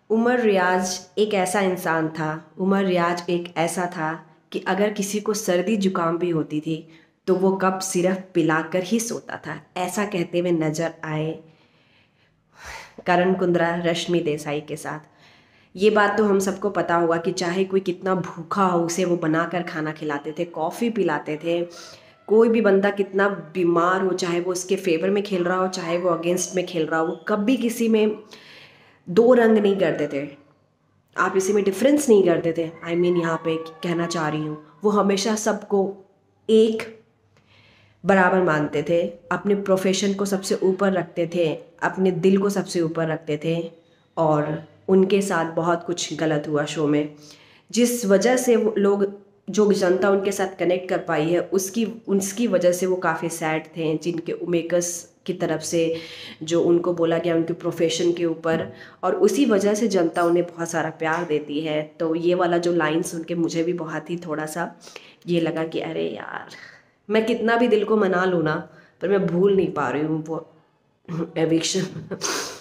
उमर रियाज एक ऐसा इंसान था। उमर रियाज एक ऐसा था कि अगर किसी को सर्दी जुकाम भी होती थी तो वो कप सिर्फ पिलाकर ही सोता था, ऐसा कहते हुए नजर आए करण कुंद्रा रश्मि देसाई के साथ। ये बात तो हम सबको पता होगा कि चाहे कोई कितना भूखा हो उसे वो बनाकर खाना खिलाते थे, कॉफ़ी पिलाते थे। कोई भी बंदा कितना बीमार हो, चाहे वो उसके फेवर में खेल रहा हो चाहे वो अगेंस्ट में खेल रहा हो, वो कभी किसी में दो रंग नहीं करते थे। आप इसी में डिफरेंस नहीं करते थे। आई मीन यहाँ पे कहना चाह रही हूँ, वो हमेशा सबको एक बराबर मानते थे, अपने प्रोफेशन को सबसे ऊपर रखते थे, अपने दिल को सबसे ऊपर रखते थे। और उनके साथ बहुत कुछ गलत हुआ शो में, जिस वजह से वो लोग, जो जनता उनके साथ कनेक्ट कर पाई है, उसकी उसकी वजह से वो काफ़ी सैड थे। जिनके मेकर्स की तरफ से जो उनको बोला गया उनके प्रोफेशन के ऊपर, और उसी वजह से जनता उन्हें बहुत सारा प्यार देती है। तो ये वाला जो लाइन सुन के मुझे भी बहुत ही थोड़ा सा ये लगा कि अरे यार, मैं कितना भी दिल को मना लूँ ना, पर मैं भूल नहीं पा रही हूँ वो एविक्शन।